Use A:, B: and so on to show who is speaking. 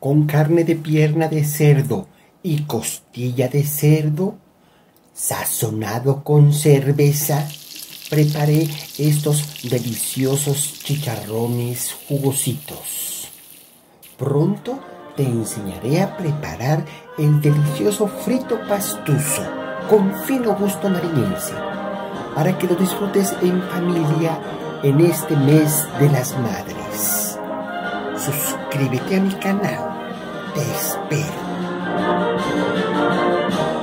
A: con carne de pierna de cerdo y costilla de cerdo, sazonado con cerveza, preparé estos deliciosos chicharrones jugositos. Pronto te enseñaré a preparar el delicioso frito pastuso con fino gusto nariñense, para que lo disfrutes en familia en este mes de las madres. Suscríbete a mi canal. Te espero.